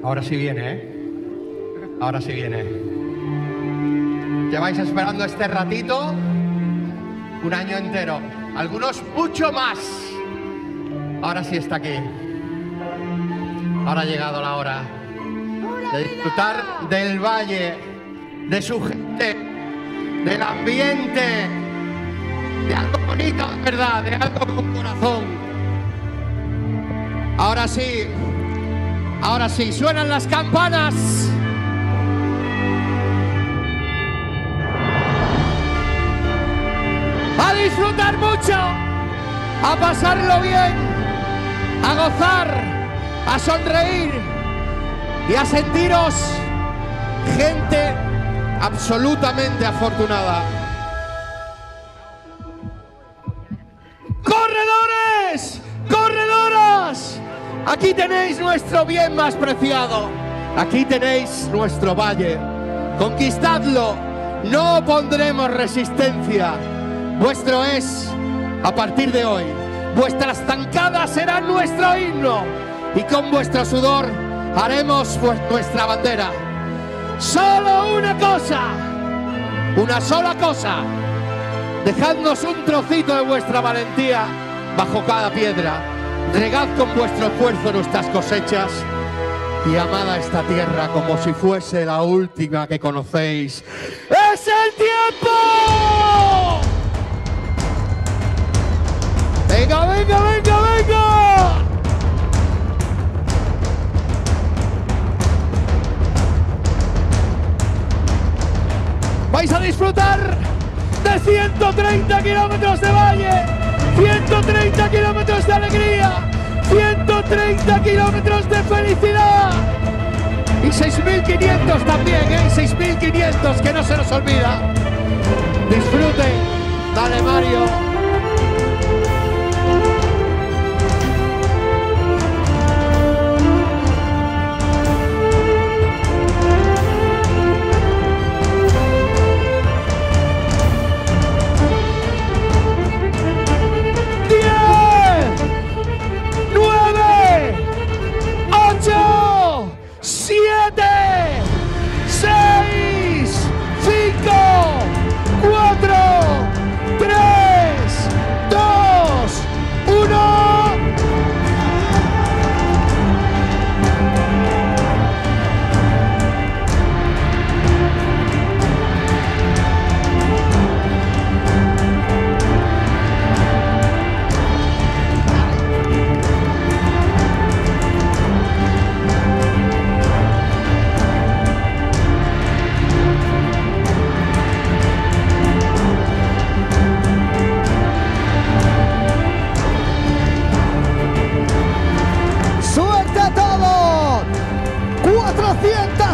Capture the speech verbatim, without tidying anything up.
Ahora sí viene, ¿eh? Ahora sí viene. Lleváis esperando este ratito un año entero. Algunos mucho más. Ahora sí está aquí. Ahora ha llegado la hora de disfrutar del valle, de su gente, del ambiente, de algo bonito, de verdad, de algo con corazón. Ahora sí, ahora sí, suenan las campanas. A disfrutar mucho, a pasarlo bien, a gozar, a sonreír y a sentiros gente absolutamente afortunada. ¡Corredores! ¡Corredoras! Aquí tenéis nuestro bien más preciado. Aquí tenéis nuestro valle. Conquistadlo. No pondremos resistencia. Vuestro es, a partir de hoy, vuestras zancadas serán nuestro himno y con vuestro sudor haremos nuestra bandera. Solo una cosa, una sola cosa, dejadnos un trocito de vuestra valentía bajo cada piedra, regad con vuestro esfuerzo nuestras cosechas y amad a esta tierra como si fuese la última que conocéis. ¡Es el tiempo! ¡Venga, venga, venga, venga! Vais a disfrutar de ciento treinta kilómetros de valle, ciento treinta kilómetros de alegría, ciento treinta kilómetros de felicidad y seis mil quinientos también, ¿eh? seis mil quinientos, que no se nos olvida. Disfruten, dale Mario. cuatrocientos